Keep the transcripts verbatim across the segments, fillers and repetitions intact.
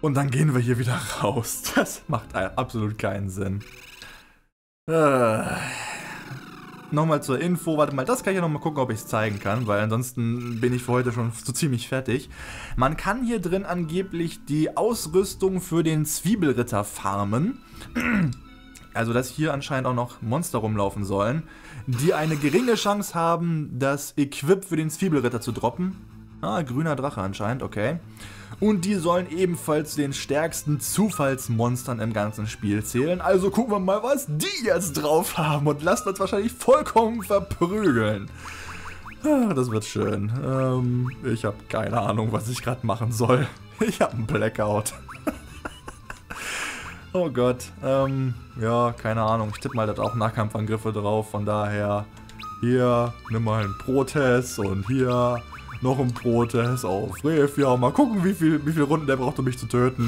Und dann gehen wir hier wieder raus. Das macht absolut keinen Sinn. Äh. Nochmal zur Info, warte mal, das kann ich ja nochmal gucken, ob ich es zeigen kann, weil ansonsten bin ich für heute schon so ziemlich fertig. Man kann hier drin angeblich die Ausrüstung für den Zwiebelritter farmen. Also, dass hier anscheinend auch noch Monster rumlaufen sollen, die eine geringe Chance haben, das Equip für den Zwiebelritter zu droppen. Ah, grüner Drache anscheinend, okay. Und die sollen ebenfalls zu den stärksten Zufallsmonstern im ganzen Spiel zählen. Also gucken wir mal, was die jetzt drauf haben und lassen uns wahrscheinlich vollkommen verprügeln. Ah, das wird schön. Ähm, ich habe keine Ahnung, was ich gerade machen soll. Ich habe einen Blackout. Oh Gott. Ähm, ja, keine Ahnung. Ich tippe mal, da auch Nahkampfangriffe drauf. Von daher, hier, nimm mal einen Protest und hier noch ein Protest auf Rev. Ja, mal gucken, wie viel, wie viele Runden der braucht, um mich zu töten.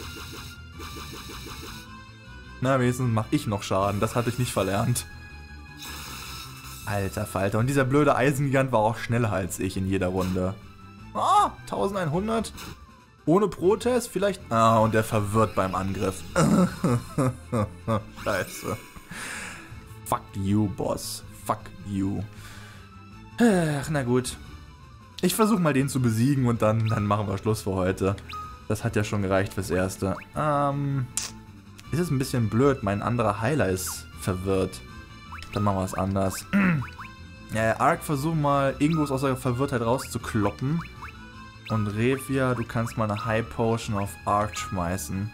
Na, wenigstens mache ich noch Schaden. Das hatte ich nicht verlernt. Alter Falter. Und dieser blöde Eisengigant war auch schneller als ich in jeder Runde. Ah, elfhundert. Ohne Protest? Vielleicht... Ah, und der verwirrt beim Angriff. Scheiße. Fuck you, Boss. Fuck you. Ach, na gut. Ich versuche mal den zu besiegen und dann, dann machen wir Schluss für heute. Das hat ja schon gereicht fürs Erste. Ähm... Ist es ein bisschen blöd, mein anderer Heiler ist verwirrt. Dann machen wir es anders. Ja, Ark, versuch mal Ingos aus der Verwirrtheit rauszukloppen. Und Revia, du kannst mal eine High Potion auf Ark schmeißen.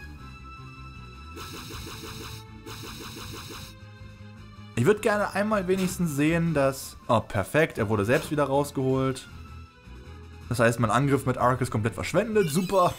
Ich würde gerne einmal wenigstens sehen, dass... Oh, perfekt, er wurde selbst wieder rausgeholt. Das heißt, mein Angriff mit Ark ist komplett verschwendet. Super.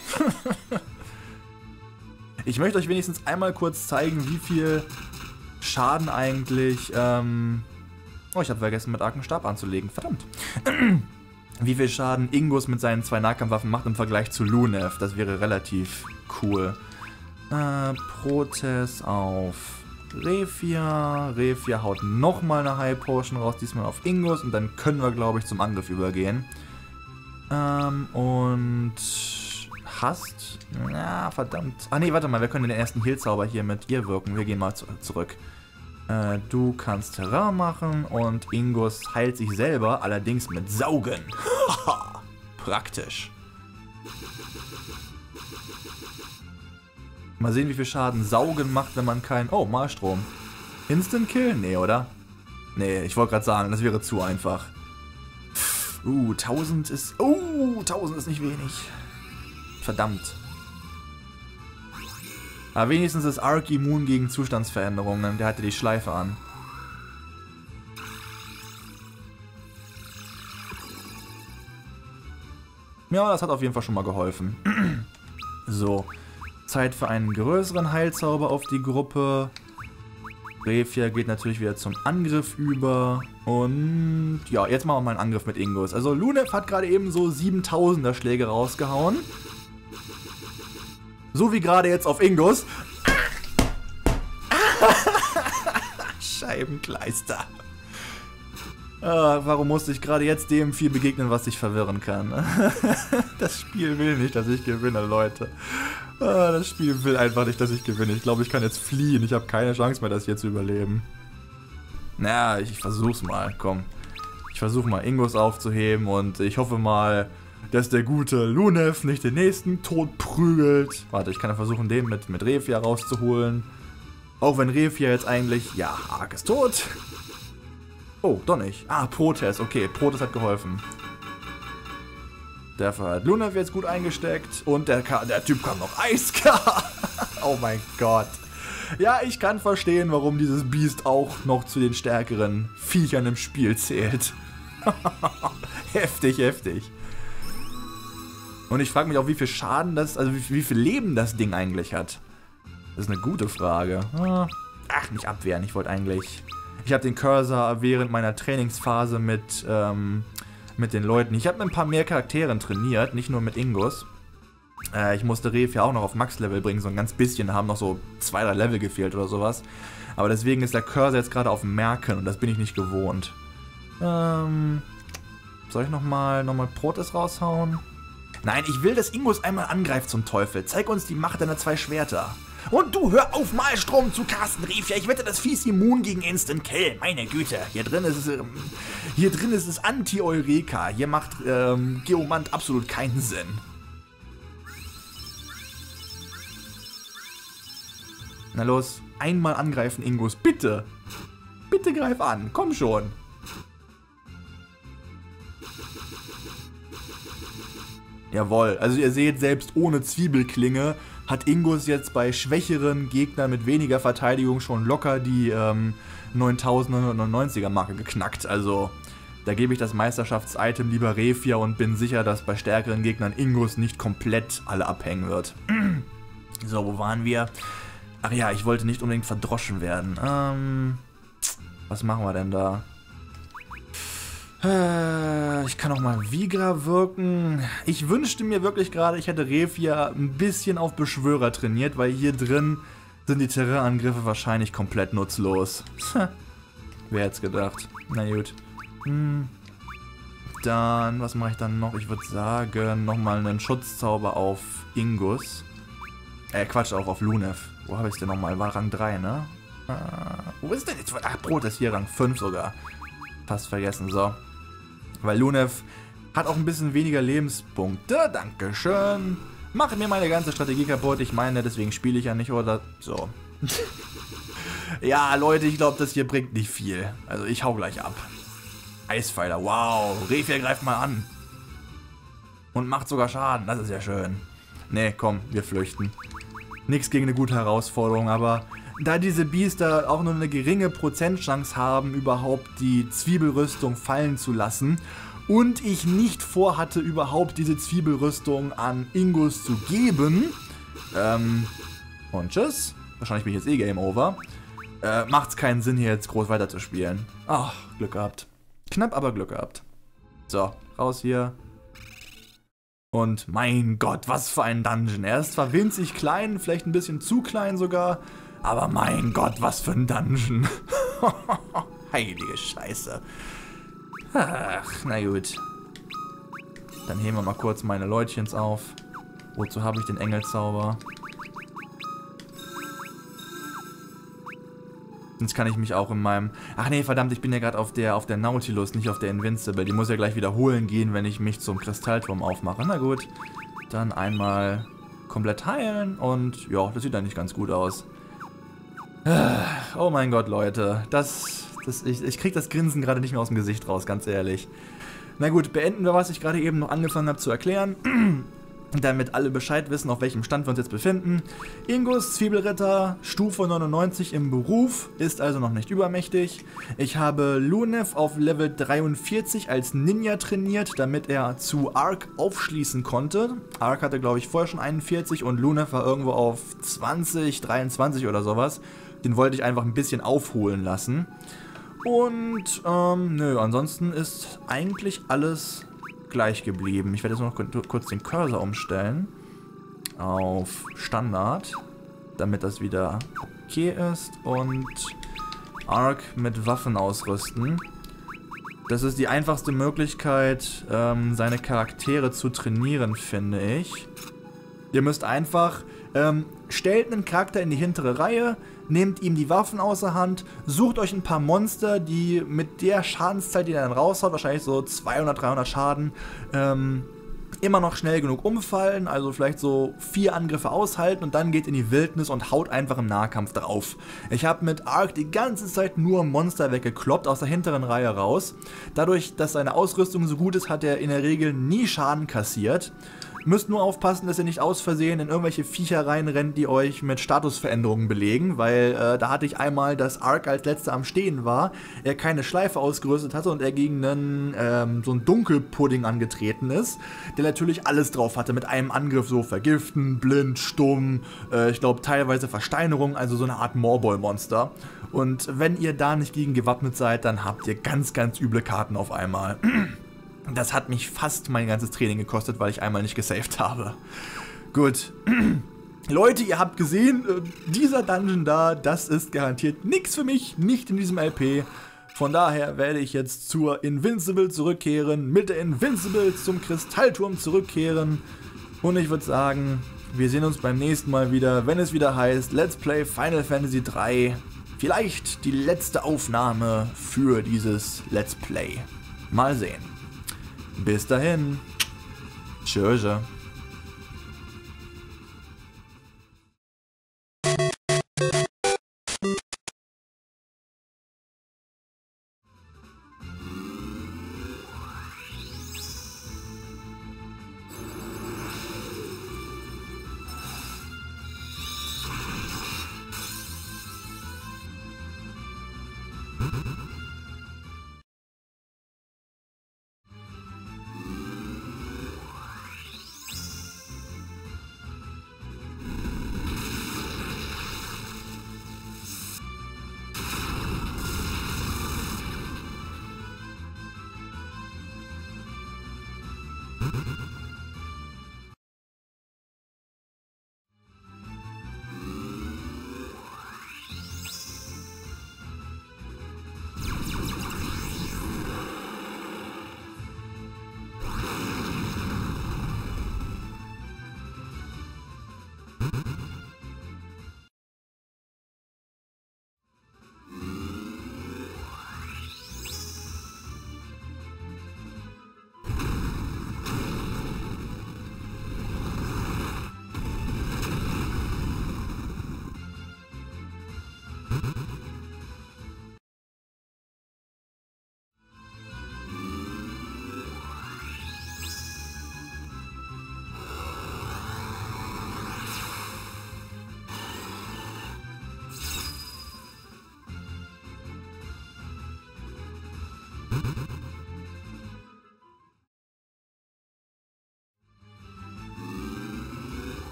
Ich möchte euch wenigstens einmal kurz zeigen, wie viel Schaden eigentlich... Ähm oh, ich habe vergessen, mit Ark einen Stab anzulegen. Verdammt. Wie viel Schaden Ingus mit seinen zwei Nahkampfwaffen macht im Vergleich zu Lunev. Das wäre relativ cool. Äh, Protest auf Revia. Revia haut nochmal eine High Potion raus, diesmal auf Ingus. Und dann können wir, glaube ich, zum Angriff übergehen. Ähm, und... Hast? Ja, verdammt. Ah nee, warte mal, wir können den ersten Heal-Zauber hier mit ihr wirken. Wir gehen mal zu zurück. Äh, du kannst Terrain machen und Ingus heilt sich selber, allerdings mit Saugen. Haha, praktisch. Mal sehen, wie viel Schaden Saugen macht, wenn man kein... Oh, Malstrom. Instant Kill? Nee, oder? Nee, ich wollte gerade sagen, das wäre zu einfach. Uh, tausend ist... Uh, tausend ist nicht wenig. Verdammt. Aber wenigstens ist Ark immun gegen Zustandsveränderungen. Der hatte die Schleife an. Ja, das hat auf jeden Fall schon mal geholfen. So. Zeit für einen größeren Heilzauber auf die Gruppe. Revia geht natürlich wieder zum Angriff über. Und ja, jetzt machen wir mal einen Angriff mit Ingus. Also Lunev hat gerade eben so siebentausender Schläge rausgehauen. So wie gerade jetzt auf Ingus. Scheibenkleister. Ah, warum musste ich gerade jetzt dem Vieh begegnen, was sich verwirren kann? Das Spiel will nicht, dass ich gewinne, Leute. Ah, das Spiel will einfach nicht, dass ich gewinne. Ich glaube, ich kann jetzt fliehen. Ich habe keine Chance mehr, das hier zu überleben. Na, ich, ich versuch's mal. Komm. Ich versuche mal, Ingus aufzuheben und ich hoffe mal, dass der gute Lunev nicht den nächsten tot prügelt. Warte, ich kann ja versuchen, den mit, mit Revia rauszuholen. Auch wenn Revia jetzt eigentlich... Ja, Ark ist tot. Oh, doch nicht. Ah, Protest. Okay, Protest hat geholfen. Dafür hat Lunev jetzt gut eingesteckt. Und der, der Typ kann noch Eiskar. Oh mein Gott. Ja, ich kann verstehen, warum dieses Biest auch noch zu den stärkeren Viechern im Spiel zählt. Heftig, heftig. Und ich frage mich auch, wie viel Schaden das, also wie, wie viel Leben das Ding eigentlich hat. Das ist eine gute Frage. Ach, nicht abwehren, ich wollte eigentlich... Ich habe den Cursor während meiner Trainingsphase mit, ähm, mit den Leuten... Ich habe mit ein paar mehr Charakteren trainiert, nicht nur mit Ingus. Äh, ich musste Revia auch noch auf Max-Level bringen, so ein ganz bisschen, haben noch so zwei, drei Level gefehlt oder sowas. Aber deswegen ist der Cursor jetzt gerade auf Merken und das bin ich nicht gewohnt. Ähm... Soll ich nochmal noch mal Protest raushauen? Nein, ich will, dass Ingus einmal angreift zum Teufel. Zeig uns die Macht deiner zwei Schwerter. Und du, hör auf, Malstrom zu casten, Refia. Ich wette, das Vieh ist immun gegen Instant Kill. Meine Güte, hier drin ist es, ähm, hier drin ist es Anti-Eureka. Hier macht ähm, Geomant absolut keinen Sinn. Na los, einmal angreifen, Ingus, bitte. Bitte greif an, komm schon. Jawohl, also ihr seht, selbst ohne Zwiebelklinge hat Ingus jetzt bei schwächeren Gegnern mit weniger Verteidigung schon locker die ähm, neuntausendneunhundertneunundneunziger Marke geknackt. Also da gebe ich das Meisterschafts-Item lieber Refia und bin sicher, dass bei stärkeren Gegnern Ingus nicht komplett alle abhängen wird. So, wo waren wir? Ach ja, ich wollte nicht unbedingt verdroschen werden. Ähm, was machen wir denn da? Ich kann auch mal Vigra wirken. Ich wünschte mir wirklich gerade, ich hätte Refia ein bisschen auf Beschwörer trainiert, weil hier drin sind die Terrainangriffe wahrscheinlich komplett nutzlos. Wer hätte es gedacht? Na gut. Hm. Dann, was mache ich dann noch? Ich würde sagen, nochmal einen Schutzzauber auf Ingus. Äh, Quatsch, auch auf Lunev. Wo habe ich es denn nochmal? War Rang drei, ne? Äh, wo ist denn jetzt? Ach, Brot ist hier Rang fünf sogar. Fast vergessen, so. Weil Lunev hat auch ein bisschen weniger Lebenspunkte. Dankeschön. Mache mir meine ganze Strategie kaputt. Ich meine, deswegen spiele ich ja nicht, oder? So. Ja, Leute, ich glaube, das hier bringt nicht viel. Also ich hau gleich ab. Eispfeiler, wow. Refia greift mal an. Und macht sogar Schaden. Das ist ja schön. Nee, komm, wir flüchten. Nichts gegen eine gute Herausforderung, aber da diese Biester auch nur eine geringe Prozentchance haben, überhaupt die Zwiebelrüstung fallen zu lassen und ich nicht vorhatte, überhaupt diese Zwiebelrüstung an Ingus zu geben, ähm, und tschüss, wahrscheinlich bin ich jetzt eh Game Over, äh, macht es keinen Sinn, hier jetzt groß weiterzuspielen. Ach, Glück gehabt. Knapp, aber Glück gehabt. So, raus hier. Und mein Gott, was für ein Dungeon. Er ist zwar winzig klein, vielleicht ein bisschen zu klein sogar, aber mein Gott, was für ein Dungeon. Heilige Scheiße. Ach, na gut. Dann heben wir mal kurz meine Leutchens auf. Wozu habe ich den Engelzauber? Sonst kann ich mich auch in meinem... Ach nee, verdammt, ich bin ja gerade auf der, auf der Nautilus, nicht auf der Invincible. Die muss ja gleich wiederholen gehen, wenn ich mich zum Kristallturm aufmache. Na gut, dann einmal komplett heilen und ja, das sieht eigentlich ganz gut aus. Oh mein Gott, Leute, das, das, ich, ich krieg das Grinsen gerade nicht mehr aus dem Gesicht raus, ganz ehrlich. Na gut, beenden wir, was ich gerade eben noch angefangen habe zu erklären. Damit alle Bescheid wissen, auf welchem Stand wir uns jetzt befinden. Ingus, Zwiebelritter, Stufe neunundneunzig im Beruf, ist also noch nicht übermächtig. Ich habe Lunev auf Level dreiundvierzig als Ninja trainiert, damit er zu Ark aufschließen konnte. Ark hatte, glaube ich, vorher schon einundvierzig und Lunev war irgendwo auf zwanzig, dreiundzwanzig oder sowas. Den wollte ich einfach ein bisschen aufholen lassen. Und, ähm, nö, ansonsten ist eigentlich alles gleich geblieben. Ich werde jetzt noch kurz den Cursor umstellen auf Standard, damit das wieder okay ist und Ark mit Waffen ausrüsten. Das ist die einfachste Möglichkeit, ähm, seine Charaktere zu trainieren, finde ich. Ihr müsst einfach, ähm, stellt einen Charakter in die hintere Reihe, nehmt ihm die Waffen außer Hand, sucht euch ein paar Monster, die mit der Schadenszeit, die er dann raushaut, wahrscheinlich so zweihundert, dreihundert Schaden, ähm, immer noch schnell genug umfallen, also vielleicht so vier Angriffe aushalten und dann geht in die Wildnis und haut einfach im Nahkampf drauf. Ich habe mit Ark die ganze Zeit nur Monster weggekloppt aus der hinteren Reihe raus. Dadurch, dass seine Ausrüstung so gut ist, hat er in der Regel nie Schaden kassiert. Müsst nur aufpassen, dass ihr nicht aus Versehen in irgendwelche Viecher reinrennt, die euch mit Statusveränderungen belegen, weil äh, da hatte ich einmal, dass Ark als letzter am Stehen war, er keine Schleife ausgerüstet hatte und er gegen einen, ähm, so einen Dunkelpudding angetreten ist, der natürlich alles drauf hatte, mit einem Angriff so vergiften, blind, stumm, äh, ich glaube teilweise Versteinerung, also so eine Art Morbol-Monster. Und wenn ihr da nicht gegen gewappnet seid, dann habt ihr ganz, ganz üble Karten auf einmal. Das hat mich fast mein ganzes Training gekostet, weil ich einmal nicht gesaved habe. Gut. Leute, ihr habt gesehen, dieser Dungeon da, das ist garantiert nichts für mich, nicht in diesem L P. Von daher werde ich jetzt zur Invincible zurückkehren, mit der Invincible zum Kristallturm zurückkehren. Und ich würde sagen, wir sehen uns beim nächsten Mal wieder, wenn es wieder heißt Let's Play Final Fantasy drei. Vielleicht die letzte Aufnahme für dieses Let's Play. Mal sehen. Bis dahin. Tschüss. Mm-hmm.